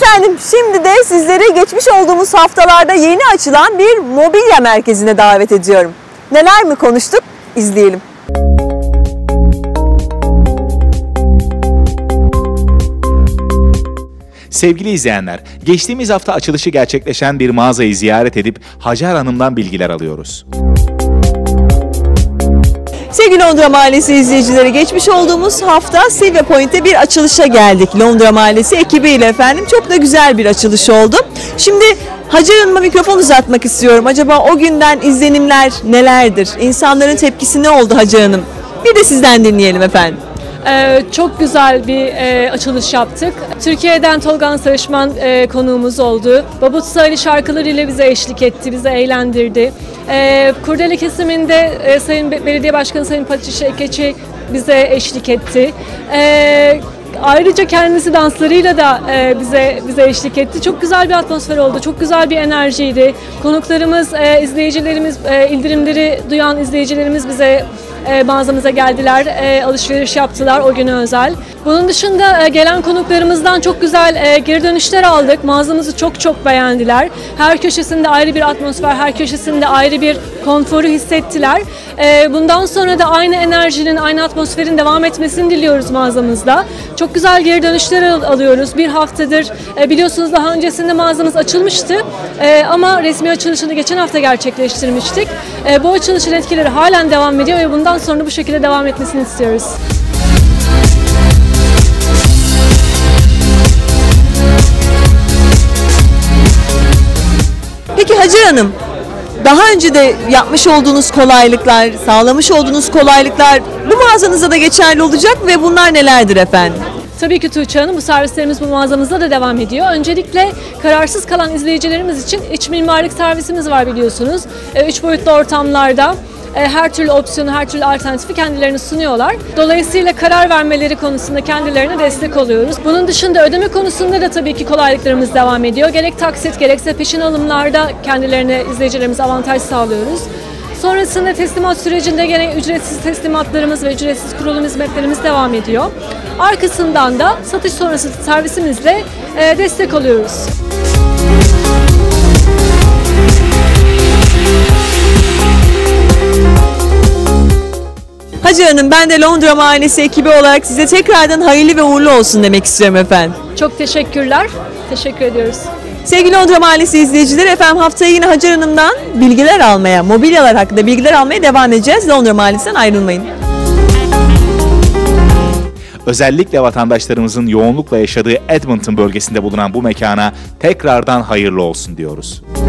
Efendim şimdi de sizleri geçmiş olduğumuz haftalarda yeni açılan bir mobilya merkezine davet ediyorum. Neler mi konuştuk? İzleyelim. Sevgili izleyenler, geçtiğimiz hafta açılışı gerçekleşen bir mağazayı ziyaret edip Hacer Hanım'dan bilgiler alıyoruz. Sevgili Londra Mahallesi izleyicileri, geçmiş olduğumuz hafta Silver Point'te bir açılışa geldik. Londra Mahallesi ekibiyle efendim. Çok da güzel bir açılış oldu. Şimdi Hacer Hanım'a mikrofon uzatmak istiyorum. Acaba o günden izlenimler nelerdir? İnsanların tepkisi ne oldu Hacer Hanım? Bir de sizden dinleyelim efendim. Çok güzel bir açılış yaptık. Türkiye'den Tolga Sarışman konuğumuz oldu. Babut Ali şarkılarıyla bize eşlik etti, bizi eğlendirdi. Kurdele kesiminde Sayın Belediye Başkanı Sayın Patricia Ekeçi bize eşlik etti. Ayrıca kendisi danslarıyla da bize eşlik etti. Çok güzel bir atmosfer oldu, çok güzel bir enerjiydi. Konuklarımız, izleyicilerimiz, ildirimleri duyan izleyicilerimiz bize mağazamıza geldiler, alışveriş yaptılar o güne özel. Bunun dışında gelen konuklarımızdan çok güzel geri dönüşler aldık. Mağazamızı çok beğendiler. Her köşesinde ayrı bir atmosfer, her köşesinde ayrı bir konforu hissettiler. Bundan sonra da aynı enerjinin, aynı atmosferin devam etmesini diliyoruz mağazamızda. Çok güzel geri dönüşler alıyoruz. Bir haftadır biliyorsunuz daha öncesinde mağazamız açılmıştı ama resmi açılışını geçen hafta gerçekleştirmiştik. Bu açılışın etkileri halen devam ediyor ve bundan sonra bu şekilde devam etmesini istiyoruz. Peki Hacer Hanım, daha önce de yapmış olduğunuz kolaylıklar, sağlamış olduğunuz kolaylıklar bu mağazanızda da geçerli olacak ve bunlar nelerdir efendim? Tabii ki Tuğçe Hanım, bu servislerimiz bu mağazamızda da devam ediyor. Öncelikle kararsız kalan izleyicilerimiz için iç mimarlık servisimiz var biliyorsunuz. 3 boyutlu ortamlarda her türlü opsiyonu, her türlü alternatifi kendilerine sunuyorlar. Dolayısıyla karar vermeleri konusunda kendilerine destek oluyoruz. Bunun dışında ödeme konusunda da tabii ki kolaylıklarımız devam ediyor. Gerek taksit gerekse peşin alımlarda kendilerine, izleyicilerimize avantaj sağlıyoruz. Sonrasında teslimat sürecinde gene ücretsiz teslimatlarımız ve ücretsiz kurulum hizmetlerimiz devam ediyor. Arkasından da satış sonrası servisimizle destek oluyoruz. Hacer Hanım, ben de Londra Mahallesi ekibi olarak size tekrardan hayırlı ve uğurlu olsun demek istiyorum efendim. Çok teşekkürler. Teşekkür ediyoruz. Sevgili Londra Mahallesi izleyicileri, efendim haftaya yine Hacer Hanım'dan bilgiler almaya, mobilyalar hakkında bilgiler almaya devam edeceğiz. Londra Mahallesi'nden ayrılmayın. Özellikle vatandaşlarımızın yoğunlukla yaşadığı Edmonton bölgesinde bulunan bu mekana tekrardan hayırlı olsun diyoruz.